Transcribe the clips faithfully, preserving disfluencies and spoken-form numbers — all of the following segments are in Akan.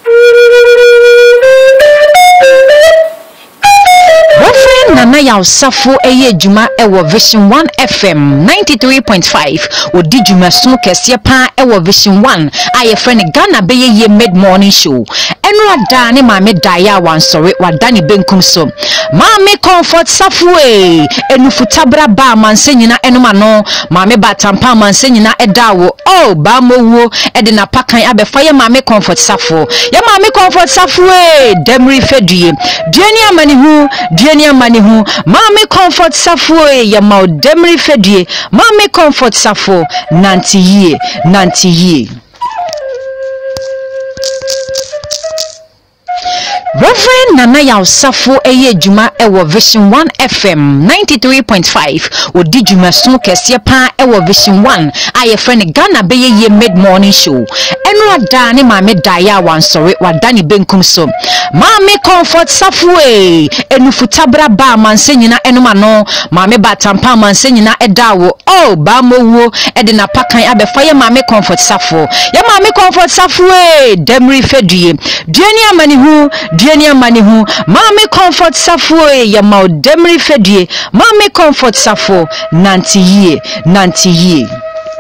Nana ya usafo eye juma ewo Vision one F M ninety-three point five odi juma so kese pa ewo Vision one aye friend Ghana beye ye mid morning show enu ada ne ma me daya wan sorry wadani benkum so ma me comfort safwe enu futabra ba manse nyina enu ma no ma me batampa manse nyina edawo oh ba mowo e de na pakan abefa ye ma me comfort safo ye ma me comfort safwe demri fedie dieni amani hu dieni amani hu mame comfort safo ya ma demri fedie mame comfort safo nanti ye nanti ye Reverend Nana ya usafo eye juma ewo Vision one F M ninety-three point five odi juma so kese pa ewo Vision one aye friend Ghana beye ye mid morning show enu ada ne ma me daya wan sorry wadani benkum so ma me comfort safo e enu futabra ba manse nyina enu ma no ma me batampa manse nyina edawo oh ba mowo e de na pakan abefa ye ma me comfort safo ye ma me comfort safo e demri fedie dieni amani hu dieni amani hu mame comfort safo ya ma demri fedie mame comfort safo nanti ye nanti ye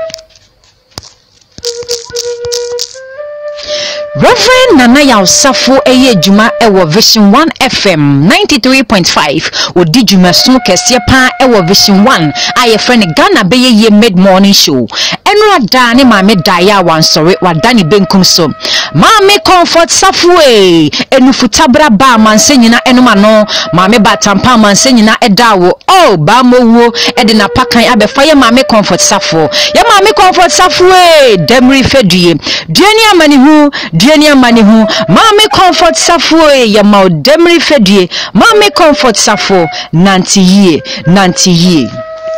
Reverend Nana ya usafo eye juma ewo Vision one F M ninety-three point five odi juma so kese pa ewo Vision one aye friend Ghana beye ye mid morning show enu ada ne ma me daya wan sorry wadani benkum so ma me comfort safo e enu futabra ba manse nyina enu ma no ma me batampa manse nyina edawo oh ba mowo e de na pakan abefa ye ma me comfort safo ye ma me comfort safo e demri fedie dieni amani hu dieni amani hu mame comfort safo ya ma demri fedie mame comfort safo nanti ye nanti ye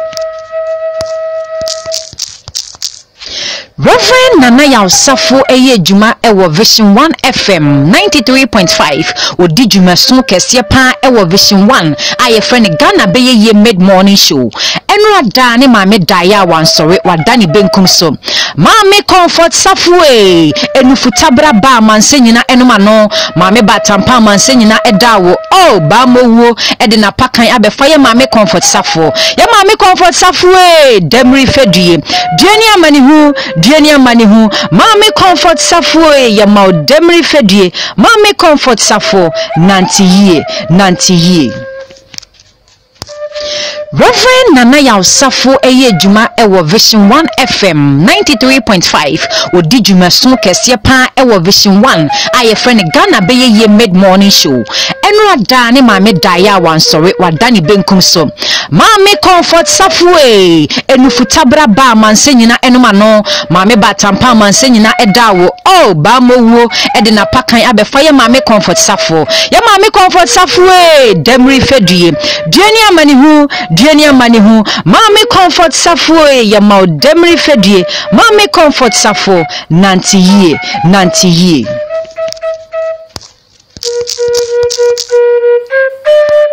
Reverend Nana ya usafo eye juma ewo Vision one F M ninety-three point five odi juma so kese pa ewo Vision one aye friend Ghana beye ye mid morning show enu ada ne ma me daya wan sorry wadani benkum so ma me comfort safo e enu futabra ba manse nyina enu ma no ma me batampa manse nyina edawo oh ba mowo e de na pakan abefa ye ma me comfort safo ye ma me comfort safo e demri fedie dieni amani hu dieni amani hu mame comfort safo ya ma demri fedie mame comfort safo nanti ye nanti ye Reverend Nana ya usafo eye juma ewo Vision one F M ninety-three point five odi juma so kese pa ewo Vision one aye friend Ghana beye ye mid morning show enu ada ne ma me daya wan sorry wadani benkum so ma me comfort safo e enu futabra ba manse nyina enu ma no ma me batampa manse nyina edawo oh ba mowo e de na pakan abefa ye ma me comfort safo ye ma me comfort safo e demri fedie dieni amani hu dieni amani hu mame comfort safo ya ma demri fedie mame comfort safo nanti ye nanti ye